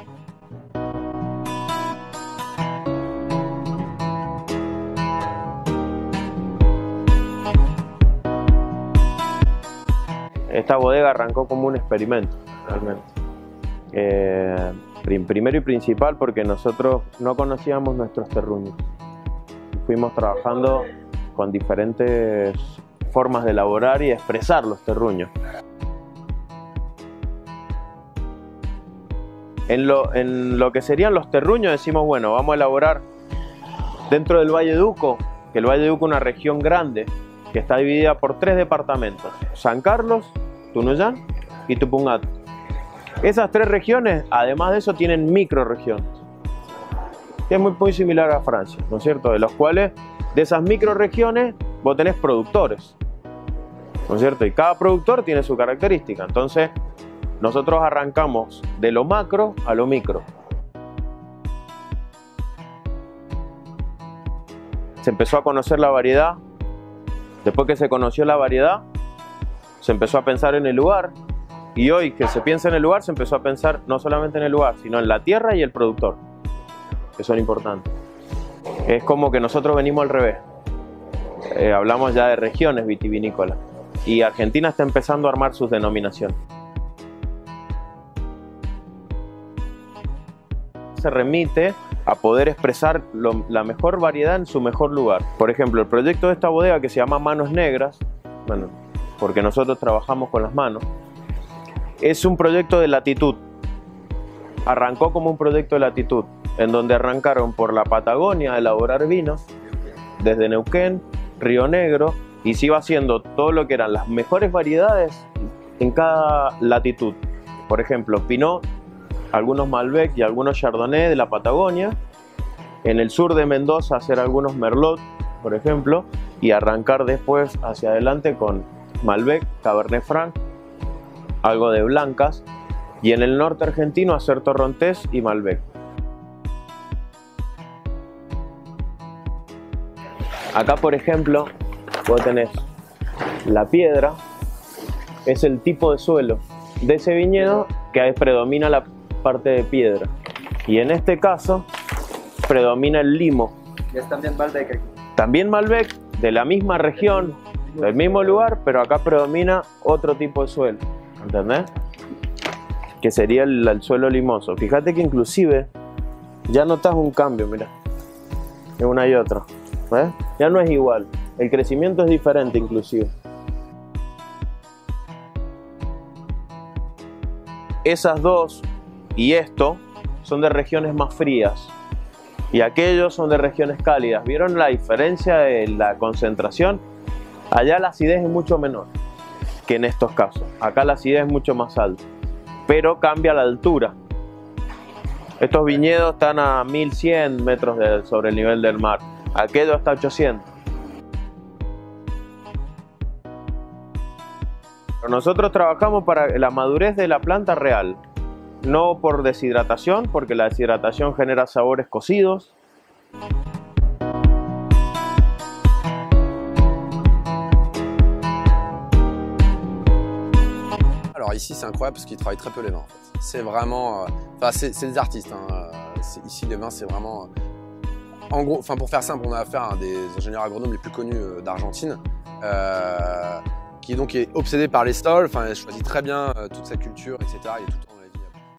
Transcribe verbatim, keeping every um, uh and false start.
Esta bodega arrancó como un experimento, realmente. Eh, primero y principal porque nosotros no conocíamos nuestros terruños. Fuimos trabajando con diferentes formas de elaborar y expresar los terruños. En lo, en lo que serían los terruños decimos, bueno, vamos a elaborar dentro del Valle de Uco, que el Valle de Uco es una región grande que está dividida por tres departamentos: San Carlos, Tunuyán y Tupungato. Esas tres regiones, además de eso, tienen microregiones, que es muy, muy similar a Francia, ¿no es cierto? De los cuales, de esas microregiones, vos tenés productores, ¿no es cierto? Y cada productor tiene su característica. Entonces, nosotros arrancamos de lo macro a lo micro. Se empezó a conocer la variedad. Después que se conoció la variedad, se empezó a pensar en el lugar. Y hoy que se piensa en el lugar, se empezó a pensar no solamente en el lugar, sino en la tierra y el productor, que son importantes. Es como que nosotros venimos al revés. Eh, hablamos ya de regiones vitivinícolas. Y Argentina está empezando a armar sus denominaciones. Se remite a poder expresar lo, la mejor variedad en su mejor lugar. Por ejemplo, el proyecto de esta bodega, que se llama Manos Negras, bueno, porque nosotros trabajamos con las manos, es un proyecto de latitud. Arrancó como un proyecto de latitud, en donde arrancaron por la Patagonia a elaborar vinos, desde Neuquén, Río Negro, y se iba haciendo todo lo que eran las mejores variedades en cada latitud. Por ejemplo, Pinot, algunos Malbec y algunos Chardonnay de la Patagonia. En el sur de Mendoza hacer algunos Merlot, por ejemplo, y arrancar después hacia adelante con Malbec, Cabernet Franc, algo de blancas, y en el norte argentino hacer Torrontés y Malbec. Acá, por ejemplo, vos tenés la piedra, es el tipo de suelo de ese viñedo que predomina la parte de piedra, y en este caso predomina el limo. Y es también Malbec aquí. También Malbec, de la misma región, del mismo lugar, pero acá predomina otro tipo de suelo, ¿entendés? Que sería el, el suelo limoso. Fíjate que inclusive ya notas un cambio, mira, de una y otra, ¿ves? Ya no es igual, el crecimiento es diferente inclusive. Esas dos y esto son de regiones más frías y aquellos son de regiones cálidas. ¿Vieron la diferencia de la concentración? Allá la acidez es mucho menor que en estos casos. Acá la acidez es mucho más alta, pero cambia la altura. Estos viñedos están a mil cien metros de, sobre el nivel del mar. Aquello está a ochocientos. Nosotros trabajamos para la madurez de la planta real. No por deshidratación, porque la deshidratación genera sabores cocidos. Alors ici c'est incroyable parce qu'ils travaillent très peu les vins en fait. C'est vraiment, enfin euh, c'est des artistes. Hein. Ici les vins c'est vraiment, en gros, enfin pour faire simple, on a affaire à un des ingénieurs agronomes les plus connus euh, d'Argentine, euh, qui donc est obsédé par les sols. Enfin, il choisit très bien euh, toute sa culture, et cetera. Il est tout le temps dans les